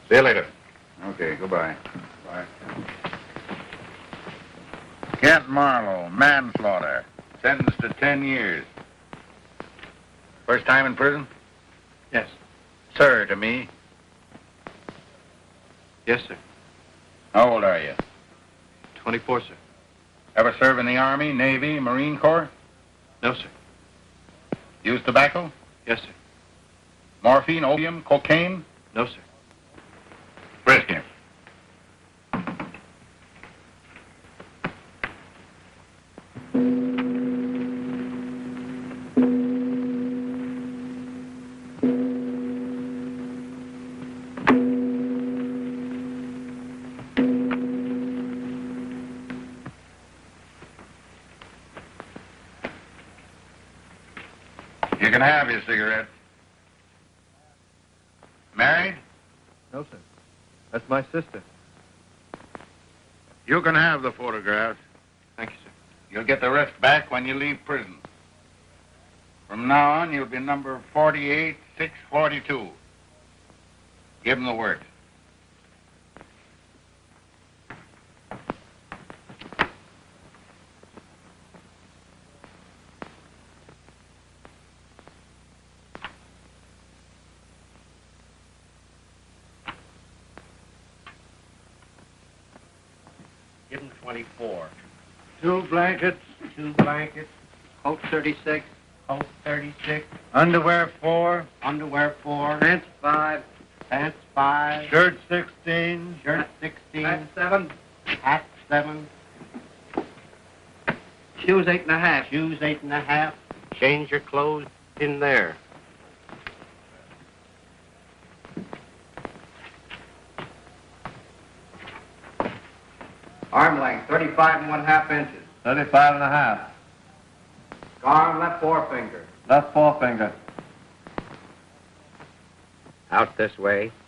See you later. Okay, goodbye. Bye. Kent Marlowe, manslaughter. Sentenced to 10 years. First time in prison? Yes. Sir, to me. Yes, sir. How old are you? 24, sir. Ever serve in the Army, Navy, Marine Corps? No, sir. Use tobacco? Yes, sir. Morphine, opium, cocaine? No, sir. Frisk him. You can have your cigarette. Married? No, sir. That's my sister. You can have the photographs. Thank you, sir. You'll get the rest back when you leave prison. From now on, you'll be number 48642. Give him the word. Give him 24. 2 blankets. 2 blankets. Coat 36. Coat 36. Underwear 4. Underwear 4. Pants 5. Pants 5. Shirt 16. Shirt 16. Hat 7. Hat 7. Shoes 8.5. Shoes 8.5. Change your clothes in there. Arm length 35.5 inches. 35.5. Arm left forefinger. Left forefinger. Out this way.